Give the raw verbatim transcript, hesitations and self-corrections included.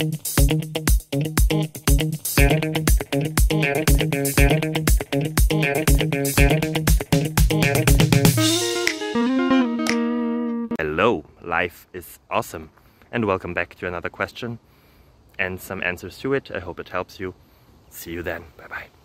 Hello, life is awesome, and welcome back to another question and some answers to it. I hope it helps you. See you then. Bye bye.